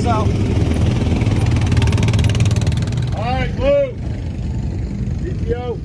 out. All right, move. DTO.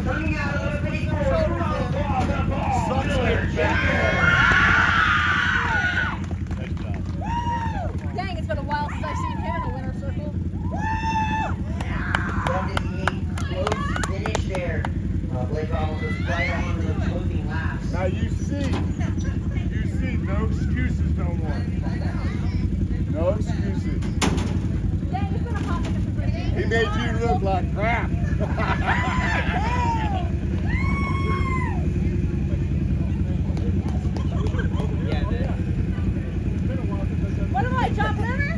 Coming out of the big ball, the ball, Miller Jr. Dang, it's been a while since I've seen him in a winner circle. 78 close finish there. Blake Rollins was right on the closing laps. Now you see, no excuses no more. No excuses. Dang, it's been a hot minute for Brittany. He made you look like crap. What am I, John Lerner?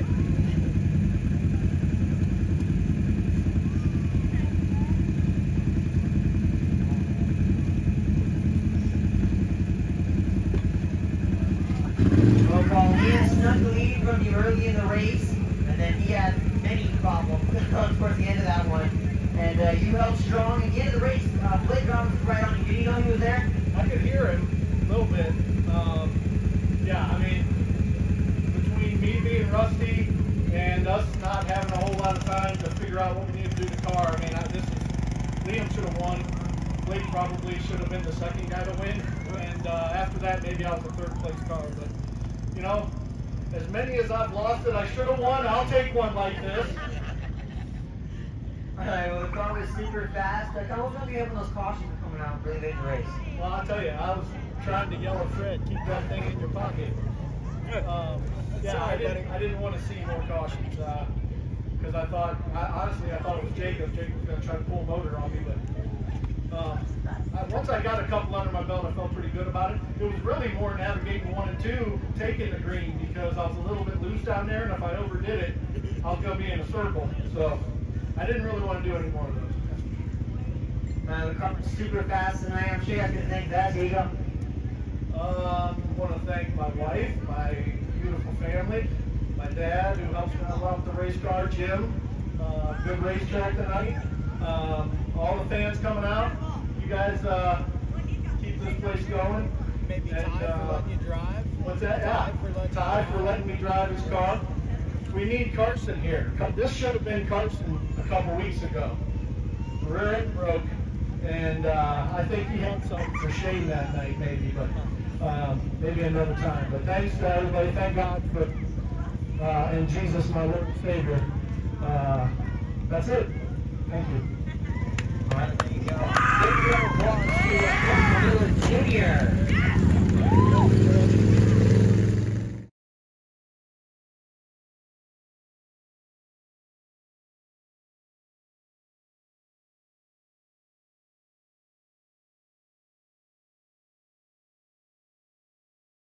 Well, Paulina snuck the lead from you early in the race, and then he had many problems towards the end of that one. And you held strong at the end of the race. Blake Rollins was right on you. Did you know he was there? I could hear him a little bit. Yeah, I mean, between me being rusty and us not having a whole lot of time to figure out what we need to do to the car, I mean, Liam should have won. Blake probably should have been the second guy to win. And after that, maybe I was a third place car. But, you know, as many as I've lost it, I should have won. I'll take one like this. Alright, well, the car was super fast. What was going to be having those cautions coming out really late in the race? Well, I'll tell you, I was trying to yell at Fred, keep that thing in your pocket. Yeah, I didn't want to see more cautions because I thought, honestly, I thought it was Jacob. Jacob was going to try to pull a motor on me, but once I got a couple under my belt, I felt pretty good about it. It was really more navigating 1 and 2, taking the green, because I was a little bit loose down there, and if I overdid it, I was going to be in a circle. So I didn't really want to do any more of those. The car was super fast tonight. I'm sure you guys can thank that. Here you go. I want to thank my wife, my beautiful family, my dad who helps me out with the race car, Jim. Good racetrack tonight. All the fans coming out. You guys keep this place going. Maybe and, Ty for letting you drive. What's that? Yeah, Ty for letting me drive his car. We need Carson here. This should have been Carson a couple weeks ago. Rear end broke. And I think he had something for Shane that night, maybe, but maybe another time. But thanks to everybody. Thank God for, in Jesus, my Lord and Savior. That's it. Thank you. All right, there you go.